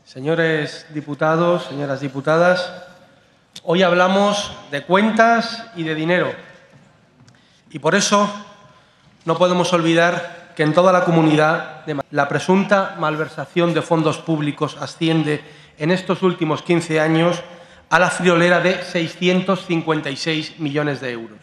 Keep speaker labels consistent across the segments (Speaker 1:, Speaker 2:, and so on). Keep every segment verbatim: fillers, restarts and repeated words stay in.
Speaker 1: Señores diputados, señoras diputadas, hoy hablamos de cuentas y de dinero. Y por eso no podemos olvidar que en toda la comunidad la presunta malversación de fondos públicos asciende en estos últimos quince años a la friolera de seiscientos cincuenta y seis millones de euros.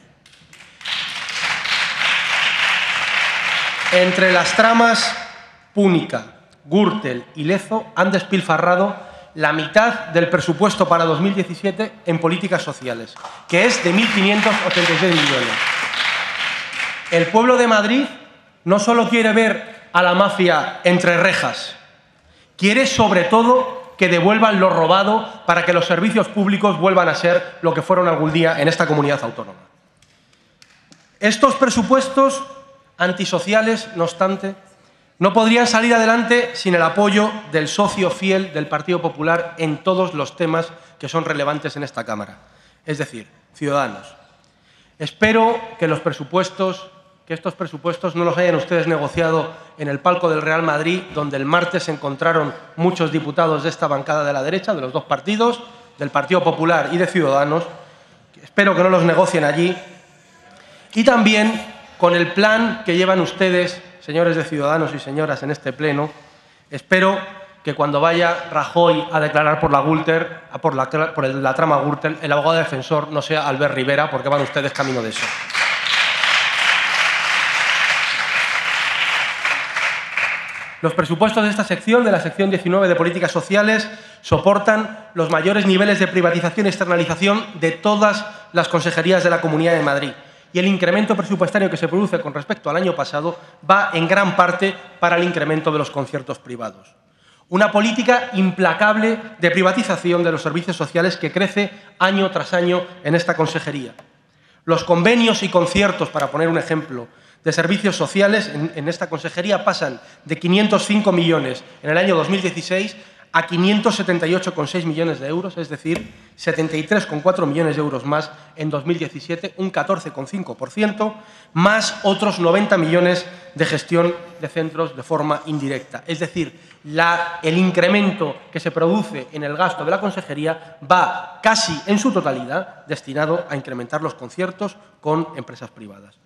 Speaker 1: Entre las tramas Púnica, Gürtel y Lezo han despilfarrado la mitad del presupuesto para dos mil diecisiete en políticas sociales, que es de mil quinientos ochenta y seis millones. El pueblo de Madrid no solo quiere ver a la mafia entre rejas, quiere sobre todo que devuelvan lo robado para que los servicios públicos vuelvan a ser lo que fueron algún día en esta comunidad autónoma. Estos presupuestos antisociales, no obstante, no podrían salir adelante sin el apoyo del socio fiel del Partido Popular en todos los temas que son relevantes en esta Cámara, es decir, Ciudadanos. Espero que los presupuestos, que estos presupuestos no los hayan ustedes negociado en el palco del Real Madrid, donde el martes se encontraron muchos diputados de esta bancada de la derecha, de los dos partidos, del Partido Popular y de Ciudadanos. Espero que no los negocien allí. Y también con el plan que llevan ustedes, señores de Ciudadanos y señoras en este pleno, espero que cuando vaya Rajoy a declarar por la, Gürtel, por la, por el, la trama Gürtel, el abogado defensor no sea Albert Rivera, porque van ustedes camino de eso. Los presupuestos de esta sección, de la sección diecinueve de Políticas Sociales, soportan los mayores niveles de privatización y externalización de todas las consejerías de la Comunidad de Madrid. Y el incremento presupuestario que se produce con respecto al año pasado va en gran parte para el incremento de los conciertos privados. Una política implacable de privatización de los servicios sociales que crece año tras año en esta consejería. Los convenios y conciertos, para poner un ejemplo, de servicios sociales en, en esta consejería pasan de quinientos cinco millones en el año dos mil dieciséis a quinientos setenta y ocho coma seis millones de euros, es decir, setenta y tres coma cuatro millones de euros más en dos mil diecisiete, un catorce coma cinco por ciento, más otros noventa millones de gestión de centros de forma indirecta. Es decir, la, el incremento que se produce en el gasto de la consejería va casi en su totalidad destinado a incrementar los conciertos con empresas privadas.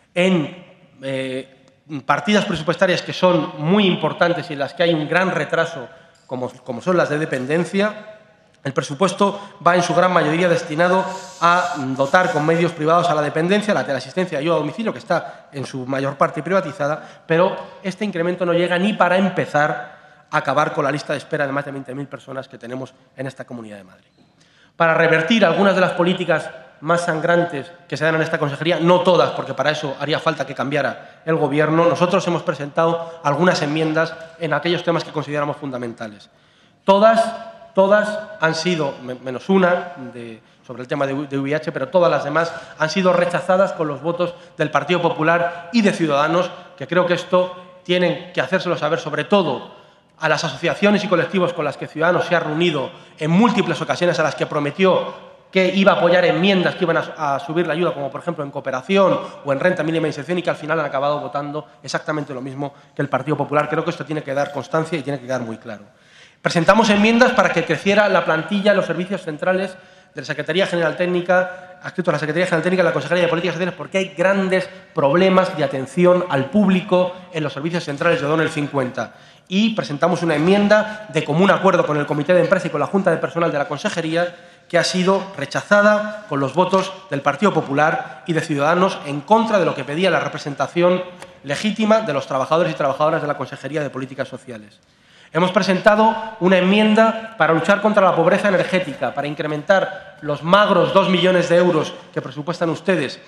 Speaker 1: En eh, partidas presupuestarias que son muy importantes y en las que hay un gran retraso, como, como son las de dependencia, el presupuesto va en su gran mayoría destinado a dotar con medios privados a la dependencia, la teleasistencia y ayuda a domicilio, que está en su mayor parte privatizada, pero este incremento no llega ni para empezar a acabar con la lista de espera de más de veinte mil personas que tenemos en esta Comunidad de Madrid. Para revertir algunas de las políticas más sangrantes que se dan en esta consejería, no todas, porque para eso haría falta que cambiara el Gobierno, nosotros hemos presentado algunas enmiendas en aquellos temas que consideramos fundamentales. Todas, todas han sido, menos una de, sobre el tema de V I H, pero todas las demás han sido rechazadas con los votos del Partido Popular y de Ciudadanos, que creo que esto tienen que hacérselo saber sobre todo a las asociaciones y colectivos con las que Ciudadanos se ha reunido en múltiples ocasiones, a las que prometió que iba a apoyar enmiendas que iban a, a subir la ayuda, como por ejemplo en cooperación o en renta mínima de inserción, y que al final han acabado votando exactamente lo mismo que el Partido Popular. Creo que esto tiene que dar constancia y tiene que quedar muy claro. Presentamos enmiendas para que creciera la plantilla en los servicios centrales de la Secretaría General Técnica, adscrito a la Secretaría General Técnica de la Consejería de Políticas Sociales, porque hay grandes problemas de atención al público en los servicios centrales de O'Donnell cincuenta. Y presentamos una enmienda de común acuerdo con el Comité de Empresa y con la Junta de Personal de la Consejería, que ha sido rechazada con los votos del Partido Popular y de Ciudadanos en contra de lo que pedía la representación legítima de los trabajadores y trabajadoras de la Consejería de Políticas Sociales. Hemos presentado una enmienda para luchar contra la pobreza energética, para incrementar los magros dos millones de euros que presupuestan ustedes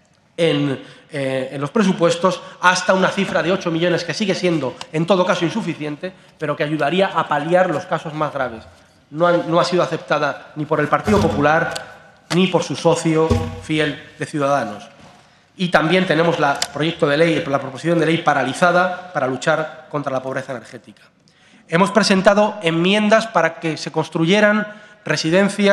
Speaker 1: en, eh, en los presupuestos hasta una cifra de ocho millones, que sigue siendo en todo caso insuficiente, pero que ayudaría a paliar los casos más graves. No, han, no ha sido aceptada ni por el Partido Popular ni por su socio fiel de Ciudadanos. Y también tenemos el proyecto de ley, la proposición de ley paralizada para luchar contra la pobreza energética. Hemos presentado enmiendas para que se construyeran residencias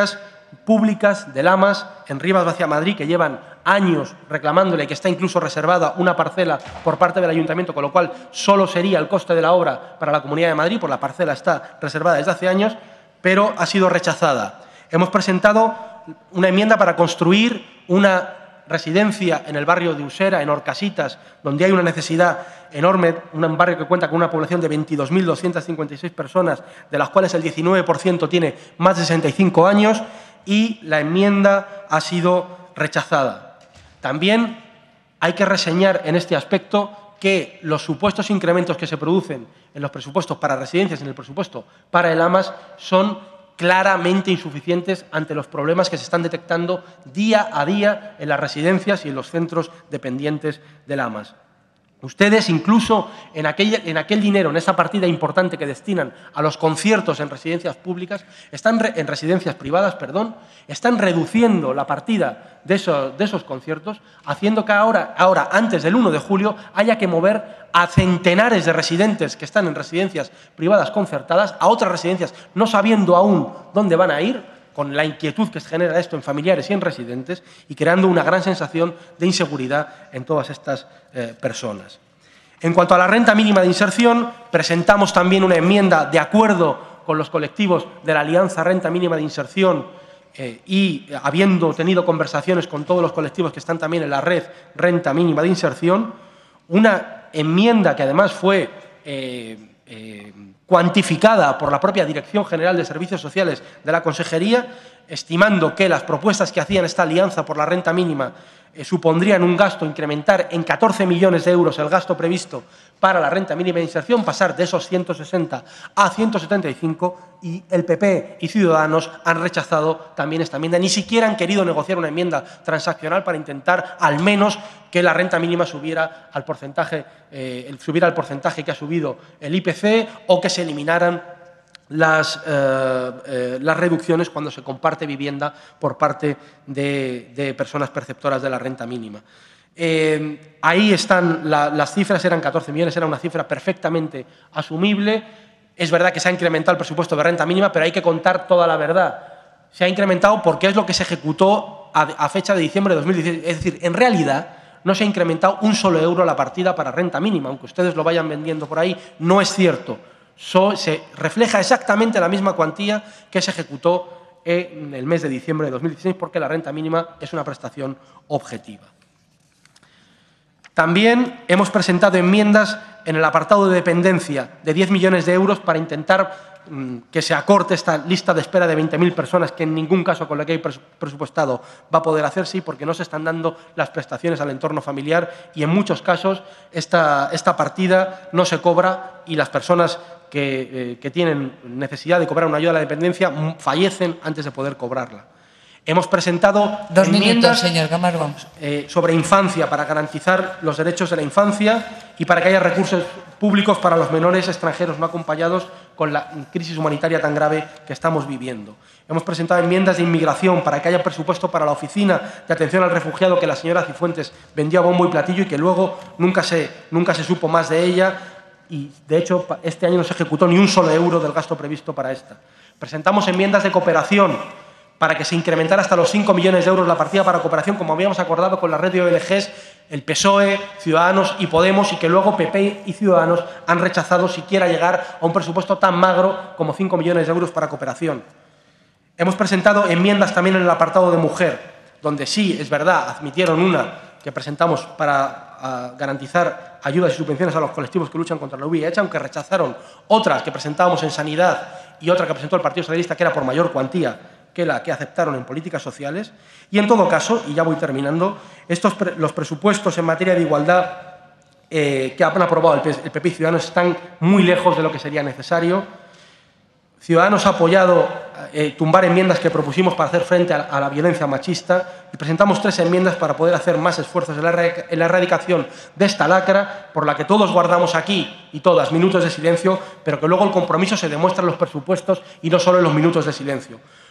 Speaker 1: públicas de Lamas en Rivas Vacia Madrid, que llevan años reclamándole, que está incluso reservada una parcela por parte del Ayuntamiento, con lo cual solo sería el coste de la obra para la Comunidad de Madrid, pues la parcela está reservada desde hace años, pero ha sido rechazada. Hemos presentado una enmienda para construir una residencia en el barrio de Usera, en Orcasitas, donde hay una necesidad enorme, un barrio que cuenta con una población de veintidós mil doscientas cincuenta y seis personas, de las cuales el diecinueve por ciento tiene más de sesenta y cinco años, y la enmienda ha sido rechazada. También hay que reseñar en este aspecto que los supuestos incrementos que se producen en los presupuestos para residencias y en el presupuesto para el AMAS son claramente insuficientes ante los problemas que se están detectando día a día en las residencias y en los centros dependientes del AMAS. Ustedes, incluso en aquel, en aquel dinero, en esa partida importante que destinan a los conciertos en residencias públicas, están re, en residencias privadas, perdón, están reduciendo la partida de esos, de esos conciertos, haciendo que ahora, ahora, antes del uno de julio, haya que mover a centenares de residentes que están en residencias privadas concertadas a otras residencias, no sabiendo aún dónde van a ir, con la inquietud que se genera esto en familiares y en residentes, y creando una gran sensación de inseguridad en todas estas eh, personas. En cuanto a la renta mínima de inserción, presentamos también una enmienda de acuerdo con los colectivos de la Alianza Renta Mínima de Inserción eh, y eh, habiendo tenido conversaciones con todos los colectivos que están también en la red Renta Mínima de Inserción, una enmienda que además fue eh, eh, cuantificada por la propia Dirección General de Servicios Sociales de la Consejería, estimando que las propuestas que hacían esta alianza por la renta mínima eh, supondrían un gasto, incrementar en catorce millones de euros el gasto previsto para la renta mínima de inserción, pasar de esos ciento sesenta a ciento setenta y cinco, y el P P y Ciudadanos han rechazado también esta enmienda. Ni siquiera han querido negociar una enmienda transaccional para intentar al menos que la renta mínima subiera al porcentaje, eh, subiera al porcentaje que ha subido el I P C, o que se eliminaran las, eh, eh, las reducciones cuando se comparte vivienda por parte de, de personas perceptoras de la renta mínima. Eh, ahí están la, las cifras, eran catorce millones, era una cifra perfectamente asumible. Es verdad que se ha incrementado el presupuesto de renta mínima, pero hay que contar toda la verdad. Se ha incrementado porque es lo que se ejecutó a, a fecha de diciembre de dos mil dieciséis. Es decir, en realidad no se ha incrementado un solo euro la partida para renta mínima, aunque ustedes lo vayan vendiendo por ahí, no es cierto. So, se refleja exactamente la misma cuantía que se ejecutó en el mes de diciembre de dos mil dieciséis, porque la renta mínima es una prestación objetiva. También hemos presentado enmiendas en el apartado de dependencia de diez millones de euros para intentar mmm, que se acorte esta lista de espera de veinte mil personas, que en ningún caso con la que hay presupuestado va a poder hacerse, porque no se están dando las prestaciones al entorno familiar, y en muchos casos esta, esta partida no se cobra y las personas que, eh, que tienen necesidad de cobrar una ayuda a la dependencia fallecen antes de poder cobrarla. Hemos presentado
Speaker 2: Dos
Speaker 1: enmiendas
Speaker 2: minutos, señor Camargo.
Speaker 1: eh, sobre infancia, para garantizar los derechos de la infancia y para que haya recursos públicos para los menores extranjeros no acompañados con la crisis humanitaria tan grave que estamos viviendo. Hemos presentado enmiendas de inmigración para que haya presupuesto para la oficina de atención al refugiado que la señora Cifuentes vendió a bombo y platillo y que luego nunca se, nunca se supo más de ella, y de hecho este año no se ejecutó ni un solo euro del gasto previsto para esta. Presentamos enmiendas de cooperación para que se incrementara hasta los cinco millones de euros la partida para cooperación, como habíamos acordado con la red de O N Ges, el P S O E, Ciudadanos y Podemos, y que luego P P y Ciudadanos han rechazado siquiera llegar a un presupuesto tan magro como cinco millones de euros para cooperación. Hemos presentado enmiendas también en el apartado de mujer, donde sí, es verdad, admitieron una que presentamos para uh, garantizar ayudas y subvenciones a los colectivos que luchan contra la V I H, aunque rechazaron otras que presentábamos en sanidad y otra que presentó el Partido Socialista, que era por mayor cuantía que la que aceptaron en políticas sociales. Y en todo caso, y ya voy terminando, estos pre los presupuestos en materia de igualdad eh, que han aprobado el P P y Ciudadanos están muy lejos de lo que sería necesario. Ciudadanos ha apoyado eh, tumbar enmiendas que propusimos para hacer frente a, a la violencia machista, y presentamos tres enmiendas para poder hacer más esfuerzos en la, en la erradicación de esta lacra, por la que todos guardamos aquí y todas minutos de silencio, pero que luego el compromiso se demuestra en los presupuestos y no solo en los minutos de silencio.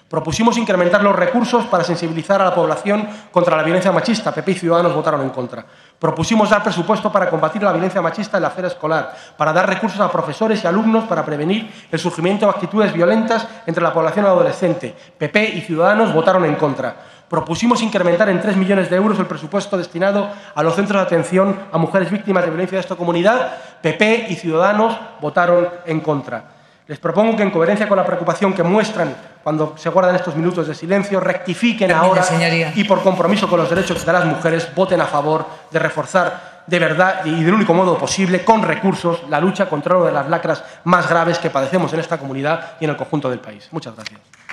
Speaker 1: Propusimos incrementar los recursos para sensibilizar a la población contra la violencia machista. P P y Ciudadanos votaron en contra. Propusimos dar presupuesto para combatir la violencia machista en la esfera escolar, para dar recursos a profesores y alumnos para prevenir el surgimiento de actitudes violentas entre la población adolescente. P P y Ciudadanos votaron en contra. Propusimos incrementar en tres millones de euros el presupuesto destinado a los centros de atención a mujeres víctimas de violencia de esta comunidad. P P y Ciudadanos votaron en contra. Les propongo que, en coherencia con la preocupación que muestran cuando se guardan estos minutos de silencio, rectifiquen
Speaker 2: Termine,
Speaker 1: ahora
Speaker 2: señoría.
Speaker 1: y, por compromiso con los derechos de las mujeres, voten a favor de reforzar de verdad y del único modo posible, con recursos, la lucha contra una de las lacras más graves que padecemos en esta comunidad y en el conjunto del país. Muchas gracias.